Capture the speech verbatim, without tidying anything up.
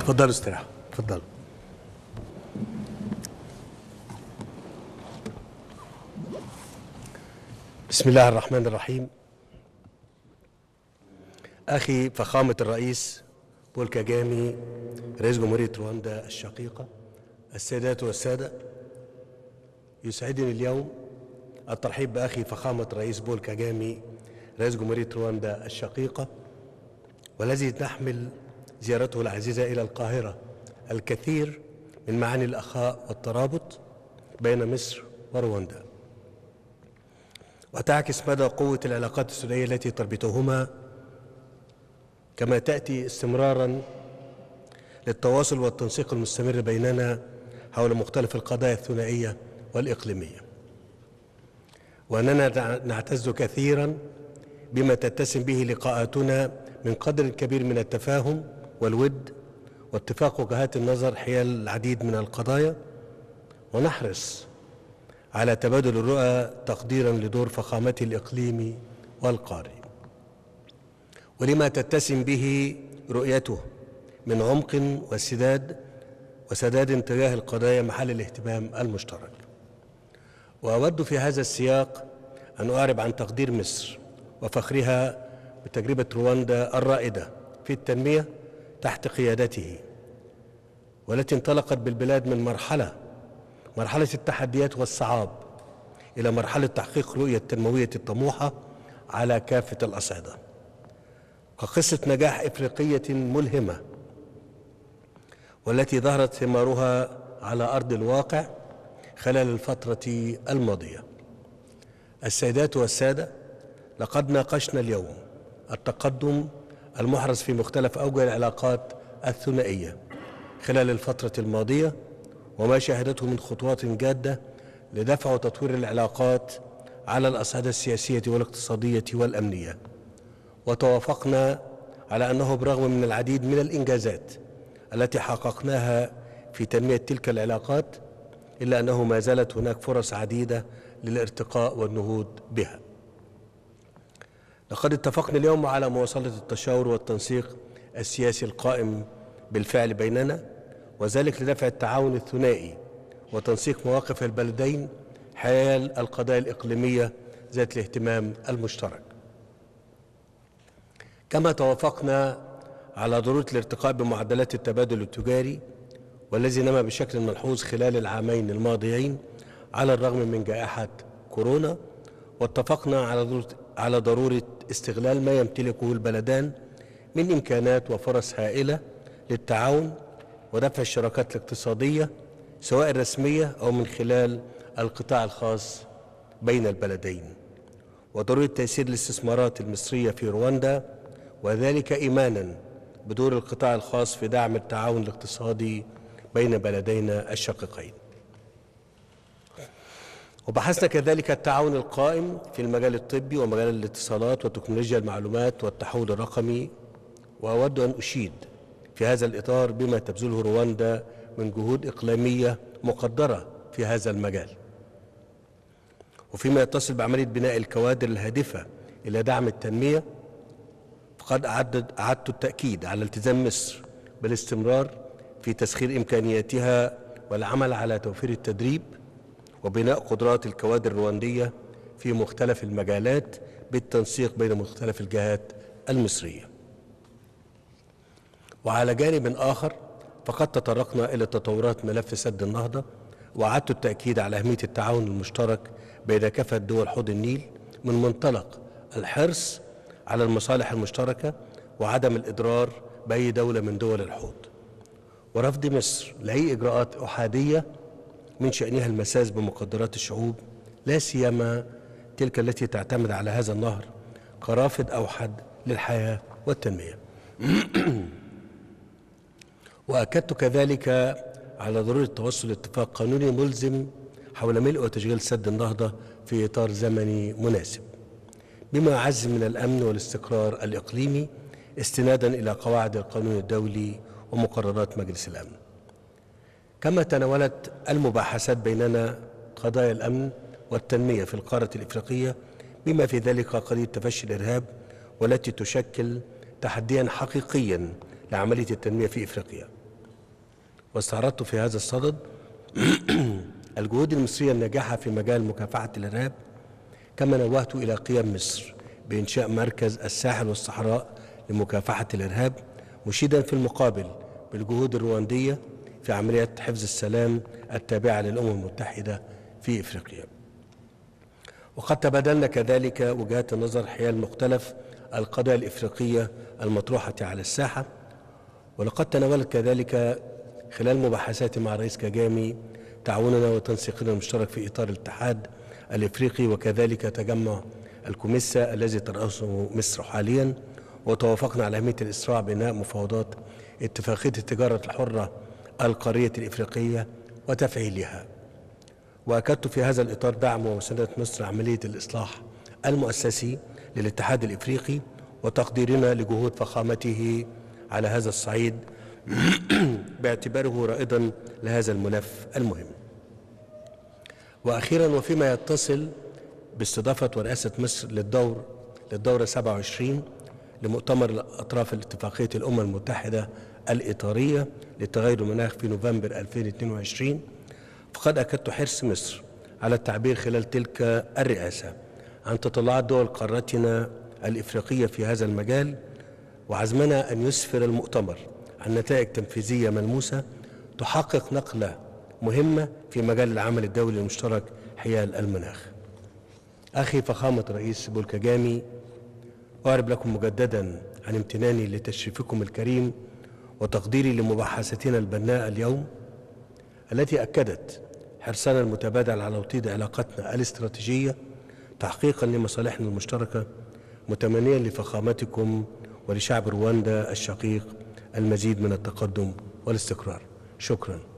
تفضلوا استريحوا. تفضلوا. بسم الله الرحمن الرحيم. أخي فخامة الرئيس بول كاجامي رئيس جمهورية رواندا الشقيقة، السيدات والسادة، يسعدني اليوم الترحيب بأخي فخامة الرئيس بول كاجامي رئيس جمهورية رواندا الشقيقة، والذي تحمل زيارته العزيزة إلى القاهرة الكثير من معاني الأخاء والترابط بين مصر ورواندا، وتعكس مدى قوة العلاقات الثنائية التي تربطهما، كما تأتي استمراراً للتواصل والتنسيق المستمر بيننا حول مختلف القضايا الثنائية والإقليمية، وأننا نعتز كثيراً بما تتسم به لقاءاتنا من قدر كبير من التفاهم والود واتفاق وجهات النظر حيال العديد من القضايا، ونحرص على تبادل الرؤى تقديراً لدور فخامته الإقليمي والقاري، ولما تتسم به رؤيته من عمق وسداد وسداد تجاه القضايا محل الاهتمام المشترك. وأود في هذا السياق أن أعرب عن تقدير مصر وفخرها بتجربة رواندا الرائدة في التنمية تحت قيادته، والتي انطلقت بالبلاد من مرحلة مرحلة التحديات والصعاب إلى مرحلة تحقيق رؤية تنموية الطموحة على كافة الأصعدة، كقصة نجاح إفريقية ملهمة والتي ظهرت ثمارها على أرض الواقع خلال الفترة الماضية. السيدات والسادة، لقد ناقشنا اليوم التقدم المحرز في مختلف أوجه العلاقات الثنائية خلال الفترة الماضية، وما شاهدته من خطوات جادة لدفع وتطوير العلاقات على الأصعدة السياسية والاقتصادية والأمنية، وتوافقنا على أنه برغم من العديد من الإنجازات التي حققناها في تنمية تلك العلاقات، إلا أنه ما زالت هناك فرص عديدة للارتقاء والنهوض بها. لقد اتفقنا اليوم على مواصلة التشاور والتنسيق السياسي القائم بالفعل بيننا، وذلك لدفع التعاون الثنائي وتنسيق مواقف البلدين حيال القضايا الإقليمية ذات الاهتمام المشترك. كما توافقنا على ضرورة الارتقاء بمعدلات التبادل التجاري، والذي نما بشكل ملحوظ خلال العامين الماضيين على الرغم من جائحة كورونا، واتفقنا على ضرورة على ضرورة استغلال ما يمتلكه البلدان من إمكانات وفرص هائلة للتعاون ودفع الشراكات الاقتصادية سواء الرسمية أو من خلال القطاع الخاص بين البلدين، وضرورة تيسير الاستثمارات المصرية في رواندا، وذلك إيمانا بدور القطاع الخاص في دعم التعاون الاقتصادي بين بلدينا الشقيقين. وبحثنا كذلك التعاون القائم في المجال الطبي ومجال الاتصالات وتكنولوجيا المعلومات والتحول الرقمي، وأود أن أشيد في هذا الإطار بما تبذله رواندا من جهود إقليمية مقدرة في هذا المجال. وفيما يتصل بعملية بناء الكوادر الهادفة إلى دعم التنمية، فقد أعدت التأكيد على التزام مصر بالاستمرار في تسخير إمكانياتها والعمل على توفير التدريب وبناء قدرات الكوادر الرواندية في مختلف المجالات بالتنسيق بين مختلف الجهات المصرية. وعلى جانب آخر، فقد تطرقنا إلى تطورات ملف سد النهضة، وأعدت التأكيد على أهمية التعاون المشترك بين كافة دول حوض النيل من منطلق الحرص على المصالح المشتركة وعدم الإضرار بأي دولة من دول الحوض، ورفض مصر لأي إجراءات أحادية من شأنها المساس بمقدرات الشعوب، لا سيما تلك التي تعتمد على هذا النهر كرافد أوحد للحياة والتنمية. وأكدت كذلك على ضرورة توصل لاتفاق قانوني ملزم حول ملء وتشغيل سد النهضة في إطار زمني مناسب، بما يعزز من الأمن والاستقرار الإقليمي استنادا إلى قواعد القانون الدولي ومقررات مجلس الأمن. كما تناولت المباحثات بيننا قضايا الأمن والتنمية في القارة الإفريقية، بما في ذلك قضية تفشي الإرهاب، والتي تشكل تحديا حقيقيا لعملية التنمية في إفريقيا. واستعرضت في هذا الصدد الجهود المصرية الناجحة في مجال مكافحة الإرهاب، كما نوهت إلى قيام مصر بإنشاء مركز الساحل والصحراء لمكافحة الإرهاب، مشيدا في المقابل بالجهود الرواندية في عملية حفظ السلام التابعة للأمم المتحدة في إفريقيا. وقد تبادلنا كذلك وجهات النظر حيال مختلف القضايا الإفريقية المطروحة على الساحة، ولقد تناولت كذلك خلال مباحثاتي مع الرئيس كاجامي تعاوننا وتنسيقنا المشترك في إطار الاتحاد الإفريقي، وكذلك تجمع الكوميسا الذي ترأسه مصر حاليا، وتوافقنا على أهمية الإسراع بإنهاء مفاوضات اتفاقية التجارة الحرة القارية الإفريقية وتفعيلها. وأكدت في هذا الإطار دعم ومساندة مصر عملية الإصلاح المؤسسي للاتحاد الإفريقي، وتقديرنا لجهود فخامته على هذا الصعيد باعتباره رائدا لهذا الملف المهم. وأخيرا، وفيما يتصل باستضافة ورئاسة مصر للدور للدورة سبعة وعشرين لمؤتمر الأطراف الاتفاقية الأمم المتحدة الإطارية لتغير المناخ في نوفمبر ألفين واثنين وعشرين، فقد أكدت حرص مصر على التعبير خلال تلك الرئاسة عن تطلعات دول قارتنا الإفريقية في هذا المجال، وعزمنا أن يسفر المؤتمر عن نتائج تنفيذية ملموسة تحقق نقلة مهمة في مجال العمل الدولي المشترك حيال المناخ. أخي فخامة الرئيس بول كاجامي، أعرب لكم مجددا عن امتناني لتشريفكم الكريم وتقديري لمباحثتنا البناءة اليوم، التي أكدت حرصنا المتبادل على توطيد علاقتنا الاستراتيجية تحقيقا لمصالحنا المشتركة، متمنيا لفخامتكم ولشعب رواندا الشقيق المزيد من التقدم والاستقرار. شكرا.